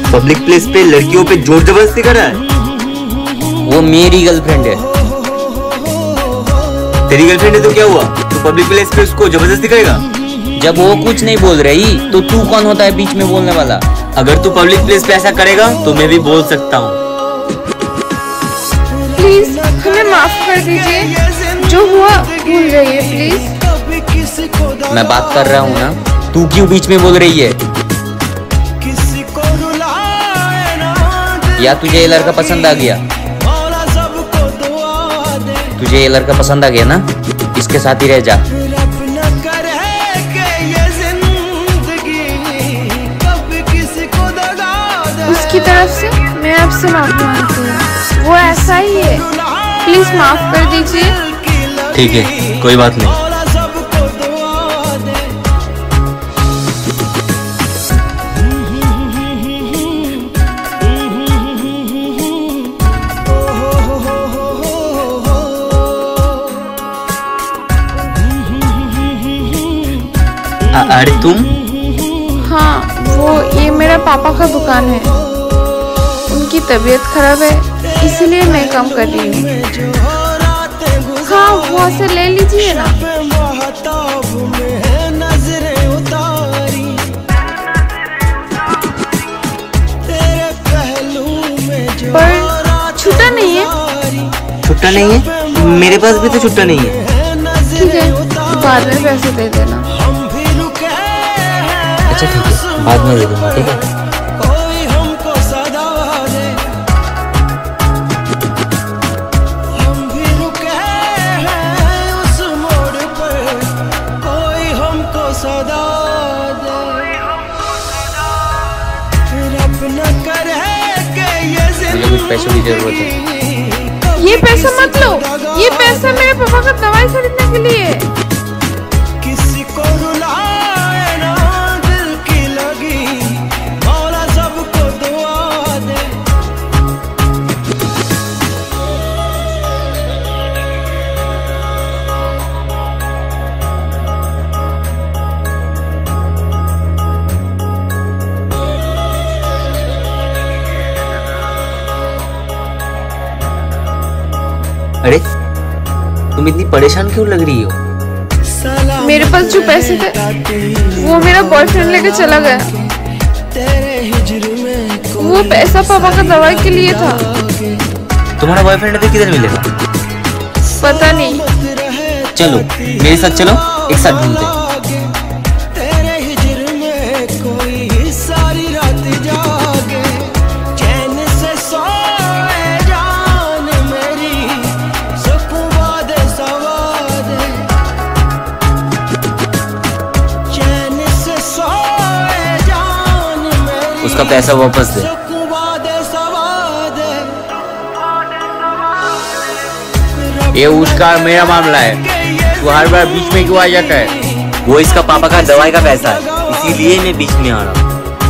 Public place पे लड़कियों पे जोर जबरदस्ती कर रहा है। वो मेरी गर्लफ्रेंड है। तेरी गर्लफ्रेंड है तो क्या हुआ? तू पब्लिक प्लेस पे उसको जबरदस्ती करेगा? जब वो कुछ नहीं बोल रही तो तू कौन होता है बीच में बोलने वाला? अगर तू पब्लिक प्लेस पे ऐसा करेगा तो मैं भी बोल सकता हूँ। प्लीज हमें माफ कर दीजिए, जो हुआ भूल जाइए प्लीज। मैं बात कर रहा हूँ ना, तू क्यों बीच में बोल रही है? या तुझे ये लड़का पसंद आ गया? तुझे ये लड़का पसंद आ गया ना, इसके साथ ही रह जा। उसकी तरफ से मैं आपसे माफी मांगती हूँ, वो ऐसा ही है, प्लीज माफ कर दीजिए। ठीक है, कोई बात नहीं। अरे तुम? हाँ, वो ये मेरा पापा का दुकान है, उनकी तबीयत खराब है इसीलिए मैं काम कर रही हूँ। हाँ, वहाँ से ले लीजिए ना। पर छुट्टा नहीं है। छुट्टा नहीं है? मेरे पास भी तो छुट्टा नहीं है। ठीक है, बाद में पैसे दे देना। अच्छा ठीक है, बाद में दे दूंगा। ठीक है। मुझे कुछ पैसों की जरूरत है। ये पैसा मत लो, ये पैसा मेरे पापा का दवाई खरीदने के लिए है। किसी को रुलाए ना दिल की लगी, मौला सबको दुआ दे। अरे तुम इतनी परेशान क्यों लग रही हो? मेरे पास जो पैसे थे वो मेरा बॉयफ्रेंड लेके चला गया। वो पैसा पापा का दवाई के लिए था। तुम्हारा बॉयफ्रेंड है तो किधर मिलेगा? पता नहीं। चलो मेरे साथ चलो, एक साथ घूमते हैं। उसका पैसा वापस दे। ये उसका मेरा मामला है, वो हर बार बीच में क्यों आ जाता है? वो इसका पापा का दवाई का पैसा है, इसीलिए मैं बीच में आ रहा हूँ।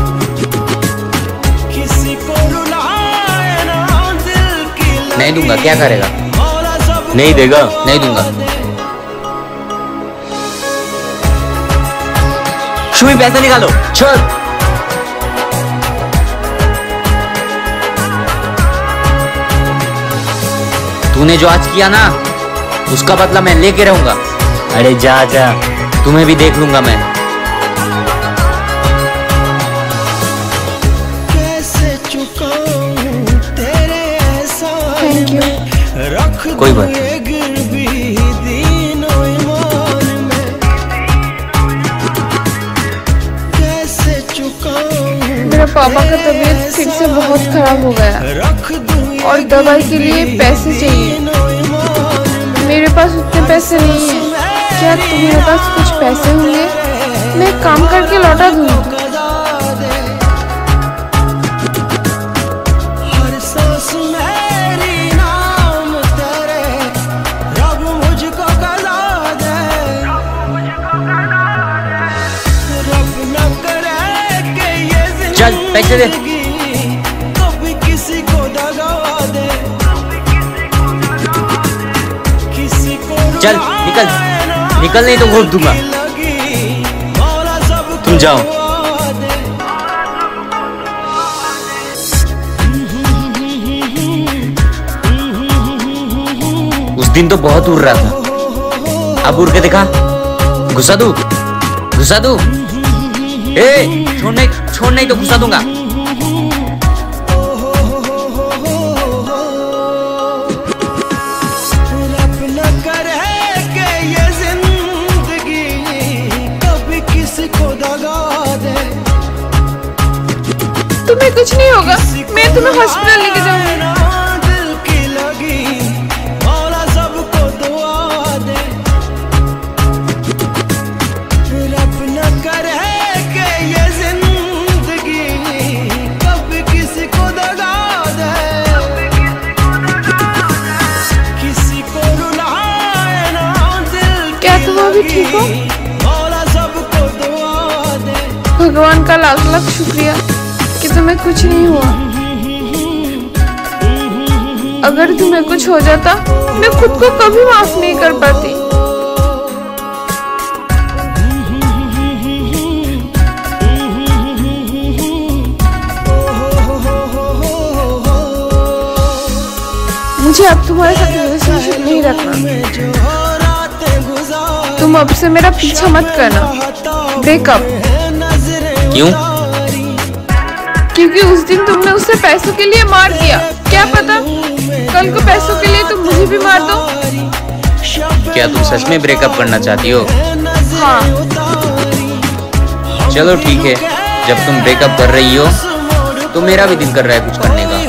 नहीं दूंगा। क्या करेगा? नहीं देगा? नहीं दूंगा। शुभी पैसा निकालो। छोड़। तूने जो आज किया ना, उसका बदला मैं लेके रहूंगा। अरे जा जा, तुम्हें भी देख लूंगा मैं। Thank you. कोई बात नहीं। मेरे पापा का तबीयत फिर से बहुत खराब हो गया और दवाई के लिए पैसे चाहिए। मेरे पास उतने पैसे नहीं है। क्या तुम्हारे पास कुछ पैसे होंगे? मैं काम करके लौटा दूंगी। चल पैसे दे। चल निकल, निकल नहीं तो घोट दूंगा। तुम जाओ। उस दिन तो बहुत उड़ रहा था, अब उड़ के दिखा। घुसा दूं? घुसा दूं? छोड़ नहीं तो घुसा दूंगा। तुम्हें कुछ नहीं होगा, मैं तुम्हें हॉस्पिटल लेके जाऊंगी। क्या तुम अभी ठीक हो? भगवान का लाख लाख शुक्रिया कि तुम्हें कुछ नहीं हुआ। अगर तुम्हें कुछ हो जाता मैं खुद को कभी माफ नहीं कर पाती। मुझे अब तुम्हारे साथ रिलेशनशिप नहीं रखना। तुम अब से मेरा पीछा मत करना। ब्रेकअप। क्यों? क्योंकि उस दिन तुमने उसे पैसों के लिए मार दिया। क्या पता कल को पैसों के लिए तुम मुझे भी मार दो। क्या तुम सच में ब्रेकअप करना चाहती हो? हाँ। चलो ठीक है, जब तुम ब्रेकअप कर रही हो तो मेरा भी दिल कर रहा है कुछ करने का।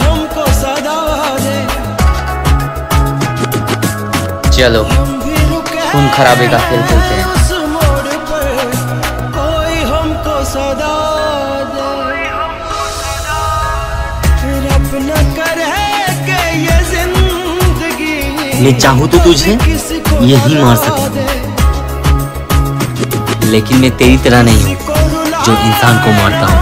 चलो खून खराबे का खेल खेलते हैं। मैं चाहूँ तो तुझे यही मार सकता हूँ, लेकिन मैं तेरी तरह नहीं हूँ जो इंसान को मारता हूँ।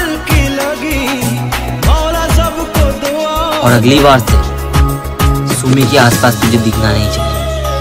और अगली बार से सुमी के आसपास तुझे दिखना नहीं चाहिए।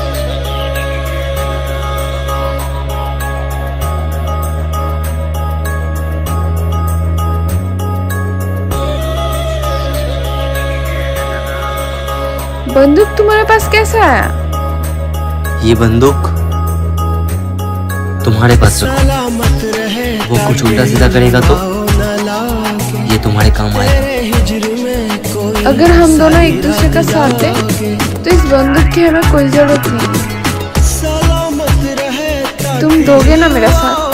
बंदूक तुम्हारे पास कैसे आया? ये बंदूक तुम्हारे पास रखो, वो कुछ उल्टा सीधा करेगा तो ये तुम्हारे काम आएगा। अगर हम दोनों एक दूसरे का साथ दें तो इस बंदूक की हमें कोई जरूरत नहीं। तुम दोगे ना मेरा साथ?